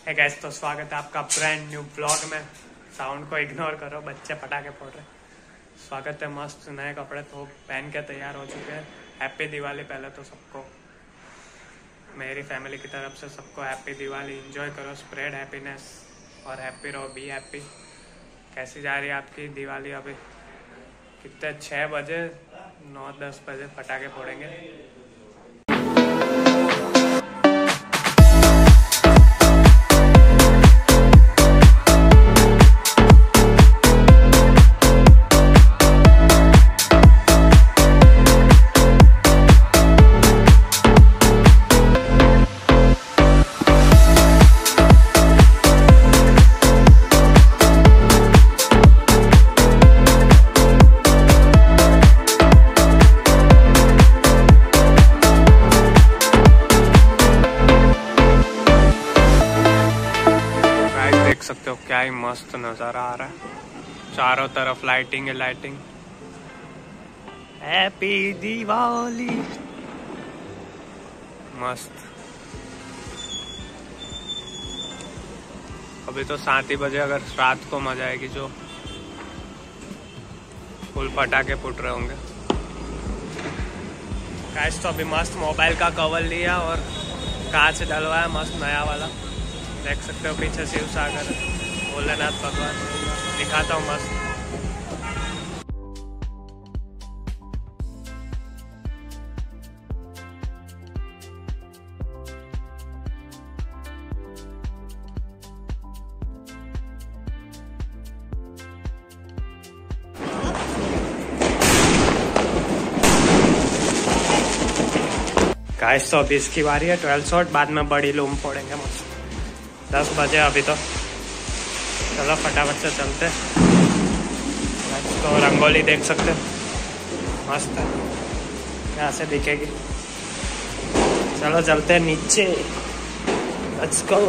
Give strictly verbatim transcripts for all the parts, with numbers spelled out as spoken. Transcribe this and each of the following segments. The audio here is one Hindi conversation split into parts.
है गाइस, तो स्वागत है आपका ब्रांड न्यू ब्लॉग में। साउंड को इग्नोर करो, बच्चे पटाखे फोड़ रहे। स्वागत है, मस्त नए कपड़े तो पहन के तैयार हो चुके हैं। हैप्पी दिवाली पहले तो सबको, मेरी फैमिली की तरफ से सबको हैप्पी दिवाली। एंजॉय करो, स्प्रेड हैप्पीनेस और हैप्पी रहो, बी हैप्पी। कैसी जा रही है आपकी दिवाली? अभी कितने, छः बजे नौ दस बजे पटाखे फोड़ेंगे। देख सकते हो क्या ही मस्त नजारा आ रहा है, चारों तरफ लाइटिंग है लाइटिंग। हैप्पी दिवाली, मस्त। अभी तो सात ही बजे, अगर रात को मजा आएगी जो फुल पटाखे फूट रहे होंगे। गाइस तो अभी मस्त मोबाइल का कवर लिया और कांच डलवाया मस्त नया वाला। देख सकते हो पीछे शिव सागर, भोलेनाथ भगवान दिखाता हूँ मस्त। गाइस तो अभी इसकी बारी है, ट्वेल्व शॉट, बाद में बड़ी लूम फोड़ेंगे मस्त। दस बजे अभी तो, चलो फटाफट से चलते। तो रंगोली देख सकते हो मस्त है, यहाँ से दिखेगी। चलो चलते हैं नीचे, लेट्स गो।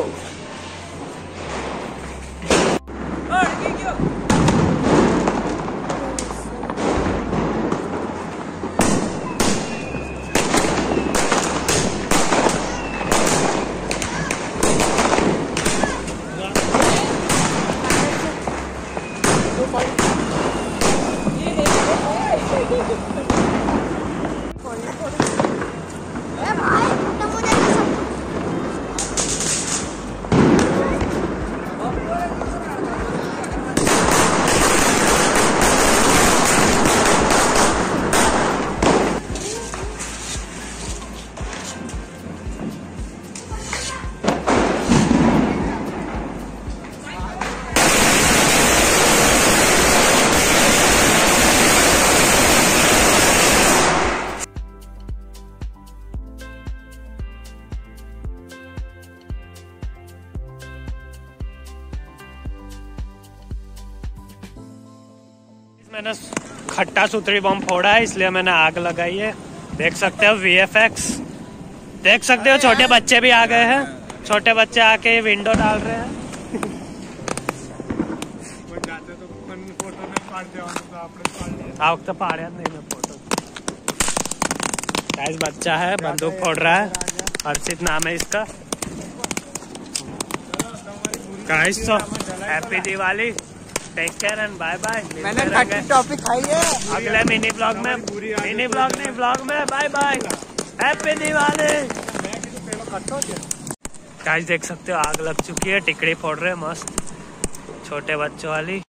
मैंने खट्टा सूत्री बम फोड़ा है, इसलिए मैंने आग लगाई है। देख सकते हो वी एफ एक्स, देख सकते हो छोटे बच्चे भी आ गए हैं। छोटे बच्चे आके विंडो डाल रहे हैं। आग तो पाड़िया नहीं मैं फोटो। गाइस बच्चा है, बंदूक फोड़ रहा है, हर्षित नाम है इसका। गाइस तो happy Diwali, take care and bye bye. मैंने खट्टी टॉपिक खाई है। अगले मिनी ब्लॉग में, मिनी ब्लॉग नहीं ब्लॉग में, bye bye, happy Diwali. Guys देख सकते हो आग लग चुकी है, टिकड़ी फोड़ रहे हैं मस्त, छोटे बच्चों वाली।